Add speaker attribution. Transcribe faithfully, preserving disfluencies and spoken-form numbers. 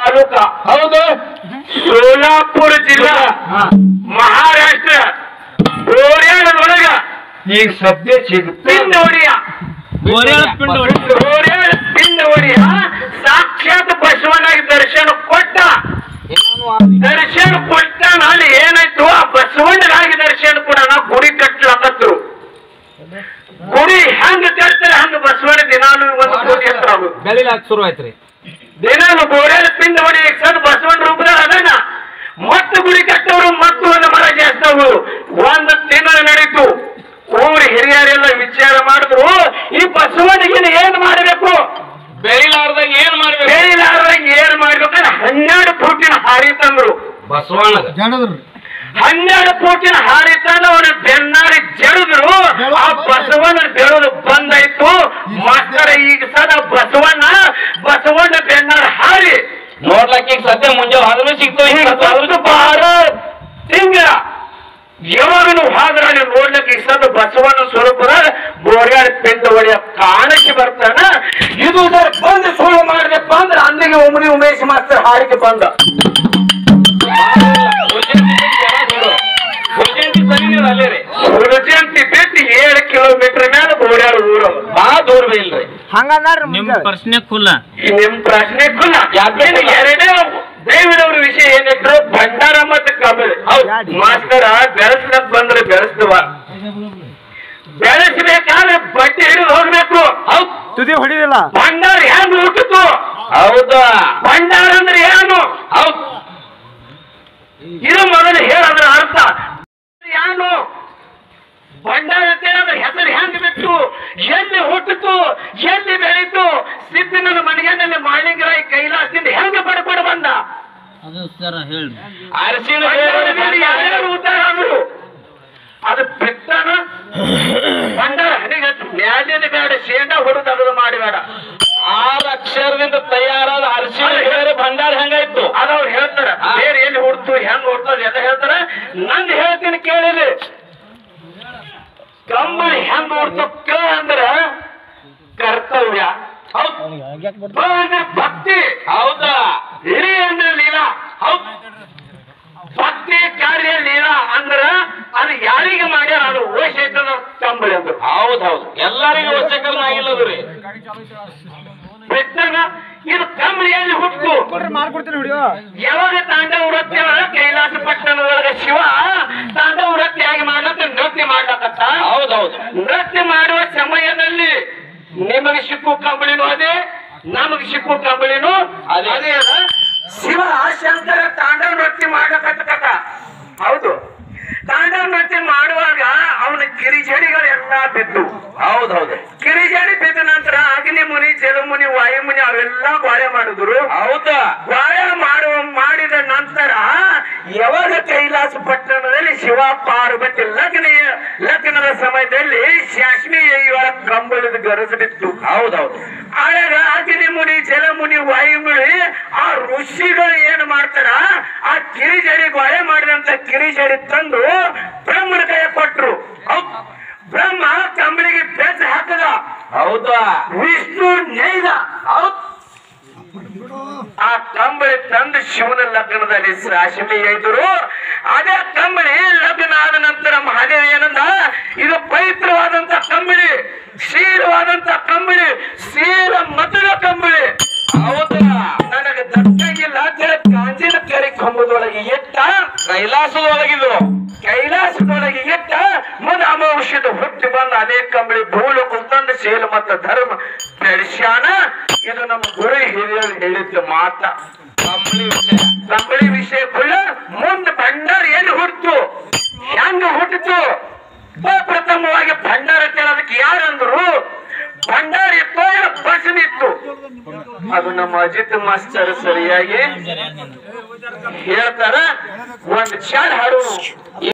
Speaker 1: ತಾಲೂಕಾ ಹೌದು ಸೋಲಾಪುರ ಜಿಲ್ಲಾ ಮಹಾರಾಷ್ಟ್ರ ಗೋರ್ಯಾಳದೊಳಗ ಈಗ ಸದ್ಯ ಪಿಂಡವಡಿಯ ಪಿಂಡವಡಿಯ ಸಾಕ್ಷಾತ್ ಬಸವನಾಗಿ ದರ್ಶನ ಕೊಟ್ಟ ದರ್ಶನ ಕೊಟ್ಟ ಅಲ್ಲಿ ಏನಾಯ್ತು ಆ ಬಸವಣ್ಣಗಾಗಿ ದರ್ಶನ ಕೂಡ ನಾವು ಗುಡಿ ಕಟ್ಲಾಕತ್ರು ಗುಡಿ ಹೆಂಗ ಕಟ್ತಾರೆ ಹಂಗ ಬಸವಣ್ಣ ದಿನಾಲು ಒಂದು ಕೋಟಿ ಹತ್ರ
Speaker 2: ಬೆಳಿಲಾಕ್ ಶುರು ಆಯ್ತ್ರಿ
Speaker 1: ದಿನಾಲು ಗೋರ್ಯಾಳ ಪಿಂಡವಡಿ ಸದ್ ಬಸವಣ್ಣ ರೂಪದಾಗ ಅದನ್ನ ಮತ್ತು ಗುಡಿ ಕಟ್ಟವರು ಮತ್ತು ಒಂದು ಮರ ಜಾಸ್ತಿ ಒಂದು ತಿಂಗಳು ನಡೀತು ಊರು ಹಿರಿಯರೆಲ್ಲ ವಿಚಾರ ಮಾಡಿದ್ರು ಈ ಬಸವಣ್ಣಿಗೆ ಏನ್ ಮಾಡಬೇಕು
Speaker 2: ಬೆಳಿಲಾರ್ದಾಗ ಏನ್ ಮಾಡ್ಬೇಕು
Speaker 1: ಬೆಳಿಲಾರ್ದಾಗ ಏನ್ ಮಾಡ್ಬೇಕಂದ್ರೆ ಹನ್ನೆರಡು ಫೂಟಿನ ಹಾರಿ ತಂದ್ರು
Speaker 2: ಬಸವಣ್ಣ
Speaker 1: ಹನ್ನೆರಡು ಫೂಟಿನ ಹಾರಿ ತಂದು ಅವನ ಬೆನ್ನಾರಿ ಜಡಿದ್ರು ಆ ಬಸವಣ್ಣ ಬೆಳೆದು ಬಂದಾಯ್ತು ಮಾಸ್ತರ ಈಗ ಸದ ಬಸವಣ್ಣ ಬಸವಣ್ಣ ಬೆನ್ನಾರ ಹಾರಿ
Speaker 2: ನೋಡ್ಲಕ್ಕ ಸದ್ಯ ಮುಂಜೆ ಹೊರನು ಸಿಗ್ತವೆ
Speaker 1: ಬಾರ ತಿಂಗಳ ಯಾವಾಗಲೂ ಹಾದ್ರ ನೀವು ನೋಡ್ಲಿಕ್ಕೆ ಸದ ಬಸವಣ್ಣ ಸ್ವರೂಪದ ಗೋರ್ಯಾಳ ಪಿಂಡವಡಿಯ ಕಾಣಕ್ಕೆ ಬರ್ತಾನ ಇದು ಬಂದು ಸುಳ್ಳು ಮಾಡಿದಪ್ಪ ಅಂದ್ರೆ ಅಂದಿಗೆ ಉಮರಿ ಉಮೇಶ್ ಮಾಸ್ತರ್ ಹಾಡಿಗೆ ಬಂದ ಹುರಜಂತಿ ಬಿಟ್ಟು ಏಳು ಕಿಲೋಮೀಟರ್ ಮೇಲೆ ಗೋರ್ಯಾಳ ಊರು ಬಹಳ ದೂರ ಇಲ್ರಿ
Speaker 3: ಹಂಗಂದ್ರೆ
Speaker 2: ನಿಮ್ ಪ್ರಶ್ನೆ ಖುಲ್ಲ
Speaker 1: ನಿಮ್ ಪ್ರಶ್ನೆ ಖುಲ್ಲ ಯಾಕಂದ್ರೆ ಎರಡೇ ದೇವಿನವ್ರ ವಿಷಯ ಏನಿದ್ರು ಭಂಡಾರ ಮತ್ತು ಕಮಲ್ ಮಾಸ್ತರ ಬೆಳೆಸ್ಲಕ್ ಬಂದ್ರೆ ಬೆಳೆಸ್ತವ ಬೆಳೆಸ್ಬೇಕಾದ್ರೆ ಬಟ್ಟೆ ಹಿಡಿದು ಹೋಗ್ಬೇಕು ಹೌದ್
Speaker 3: ತುದಿ ಹೊಡಿದಿಲ್ಲ
Speaker 1: ಭಂಡಾರ ಹೆಂಗ್ ಹುಟ್ಟಿತು
Speaker 2: ಹೌದಾ
Speaker 1: ಭಂಡಾರ ಅಂದ್ರೆ ಏನು
Speaker 2: ಹೌದ್
Speaker 1: ಇದು ಮೊದಲು ಹೇಳದ್ರ ಅರ್ಥ ಏನು ಭಂಡಾರ ಅಂದ್ರೆ ಹೆಸರು ಹೆಂಗ್ ಬಿಟ್ಟು ಎಲ್ಲಿ ಹುಟ್ಟಿತು ಎಲ್ಲಿ ಬೆಳೀತು ಸಿದ್ಧನ ಮನೆಯಲ್ಲಿ ಮಾಳಿಂಗರಾಯ ಕೈಲಾಸದಿಂದ ಹೆಂಗ ಪಡ್ಕೊಂಡು ಬಂದ ಅರಸಿನ ಯಾರ್ಯಾರು ಉದ್ದಾರ ಅಂದ್ರು ಅದು ಬಿಟ್ಟನ ಭಂಡಾರ ಹನಿಗೆ ಮ್ಯಾಲಿನ ಬೇಡ ಶೇಂಡ ಹೊಡೆದು ಅದು ಮಾಡಬೇಡ
Speaker 2: ಆರು ಅಕ್ಷರದಿಂದ ತಯಾರಾದ ಅರಸಿನ ಬೇರೆ ಭಂಡಾರ ಹೆಂಗಾಯ್ತು
Speaker 1: ಅದವ್ರು ಹೇಳ್ತಾರ ಬೇರೆ ಎಲ್ಲಿ ಹುಡ್ತು ಹೆಂಗ್ ಹುಡ್ತದ ಎಲ್ಲ ಹೇಳ್ತಾರ ನಂದು ಹೇಳ್ತೀನಿ ಕೇಳಿರಿ ಕಂಬಳಿ ಹೆಂಗ್ ಹುಡ್ತು ಕ ಅಂದ್ರ ಕರ್ತವ್ಯ ಭಕ್ತಿ
Speaker 2: ಹೌದಾ
Speaker 1: ಹಿರಿ ಅಂದ್ರೆ ಲೀಲಾ ಹೌದ್ ಭಕ್ತಿ ಕಾರ್ಯ ಲೀಲಾ ಅಂದ್ರ ಅದು ಯಾರಿಗೆ ಮಾಡ್ಯಾರ ಅದು ಓಷೈತದ ಕಂಬಳಿ ಅಂದ್ರು
Speaker 2: ಹೌದೌದು ಎಲ್ಲರಿಗೂ ವಚಕರಣ ಆಗಿಲ್ಲದ್ರಿ
Speaker 1: ಬಿಟ್ಟಾಗ ಇದು ಕಂಬಳಿಯಲ್ಲಿ ಹುಟ್ಟು
Speaker 3: ಮಾಡ್ಕೊಡ್ತೀನಿ ಹುಡುಗ
Speaker 1: ಯಾವಾಗ ತಾಂಡವ ವೃತ್ತಿ ಕೈಲಾಸ ಪಟ್ಟಣದೊಳಗ ಶಿವ ತಾಂಡವ ವೃತ್ತಿಯಾಗಿ ಮಾಡ್ಲತ್ತ ನೃತ್ಯ ಮಾಡ್ಲಕತ್ತ
Speaker 2: ಹೌದೌದು
Speaker 1: ನೃತ್ಯ ಮಾಡುವ ಸಮಯದಲ್ಲಿ ನಿಮಗೆ ಸಿಕ್ಕು ಕಂಬಳಿನೂ ಅದೇ ನಮಗೆ ಸಿಕ್ಕು ಕಂಬಳಿನೂ
Speaker 2: ಅದೇ
Speaker 1: ಅದೇ ಅದ ಶಿವ ಶಂಕರ ತಾಂಡವ ನೃತ್ಯ ಮಾಡ್ಲಕತ್ತ ಹೌದು ತಾಂಡವ ನೃತ್ಯ ಮಾಡುವಾಗ ಅವನ ಕಿರಿಜಡಿಗಳೆಲ್ಲ ಬಿದ್ದು
Speaker 2: ಹೌದೌದು
Speaker 1: ಕಿರಿಜಡಿ ಬಿದ್ದ ನಂತರ ಅಗ್ನಿ ಮುನಿ ಜಲಮುನಿ ವಾಯುಮುನಿ ಅವೆಲ್ಲ ಗಾಯ ಮಾಡಿದ್ರು
Speaker 2: ಹೌದಾ
Speaker 1: ಗಾಯ ಮಾಡುವ ಮಾಡಿದ ನಂತರ ಯಾವಾಗ ಕೈಲಾಸ ಪಟ್ಟಣದಲ್ಲಿ ಶಿವ ಪಾರ್ವತಿ ಲಗ್ನ ಲಗ್ನದ ಸಮಯದಲ್ಲಿ ಶಾಶ್ಮಿ ಇವಳ ಕಂಬಳದ ಗರಜು ಬಿತ್ತು
Speaker 2: ಹೌದೌದು
Speaker 1: ಆಗ ಅಗ್ನಿ ಮುನಿ ಜಲಮುನಿ ವಾಯುಮುನಿ ಆ ಋಷಿಗಳು ಏನ್ ಮಾಡ್ತಾರ ಆ ಕಿರಿಜಡಿ ಗಾಯ ಮಾಡಿದಂತ ಕಿರಿಜಡಿ ತಂದು ಬ್ರಹ್ಮನ ಕೈ ಕೊಟ್ರು ಬ್ರಹ್ಮ ಕಂಬಳಿಗೆ ಬೆಚ್ಚ ಹಾಕದ
Speaker 2: ಹೌದಾ
Speaker 1: ವಿಷ್ಣು ನೇಯ್ದ ಹೌದ್ ಆ ಕಂಬಳಿ ತಂದು ಶಿವನ ಲಗ್ನದಲ್ಲಿ ರಾಶಿಮಿ ಇದ್ರು ಅದೇ ಕಂಬಳಿ ಲಗ್ನ ಆದ ನಂತರ ಮಹಾದೇವ ಏನಂದ ಇದು ಪವಿತ್ರವಾದಂತ ಕಂಬಳಿ ಶೀಲವಾದಂತ ಕಂಬಳಿ ಶೀಲ ಮತದ ಕಂಬಳಿ
Speaker 2: ಹೌದಾ
Speaker 1: ನನಗೆ ದಕ್ಕಾಗಿಲ್ಲ ಕಾಂಜಿನ ಕೆರೆ ಕಂಬದೊಳಗೆ ಎತ್ತ
Speaker 2: ಕೈಲಾಸದೊಳಗಿದು
Speaker 1: ಕೈಲಾಸದೊಳಗೆ ಎತ್ತ ಮುಂದೆ ಅಮಾವಶ್ಯದ ಹುಟ್ಟಿ ಬಂದ ಅನೇಕ ಕಂಬಳಿ ಭೂಲೋಕ ತಂದು ಶೀಲ ಮತ್ತು ಧರ್ಮ ಬೆಳೆಸ್ಯಾನ ಇದು ನಮ್ಮ ಗುರು ಹಿರಿಯರು ಹೇಳಿದ್ದ ಮಾತ
Speaker 2: ಕಂಬಳಿ ವಿಷಯ
Speaker 1: ಕಂಬಳಿ ವಿಷಯ ಕುಳ್ಳ ಮುಂದೆ ಭಂಡಾರ ಎಲ್ಲಿ ಹುಟ್ಟಿತು ಹೆಂಗ ಹುಟ್ಟಿತು ಪ್ರಥಮವಾಗಿ ಭಂಡಾರ ಕೇಳೋದಕ್ಕೆ ಯಾರಂದ್ರು ಭಂಡಾರ ಇತ್ತು ಭಸ್ಮ ಇತ್ತು ಅದು ನಮ್ಮ ಅಜಿತ್ ಮಾಸ್ಟರ್ ಸರಿಯಾಗಿ ಹೇಳ್ತಾರ ಒಂದ್ ಚಾಡ್ ಹಾಡು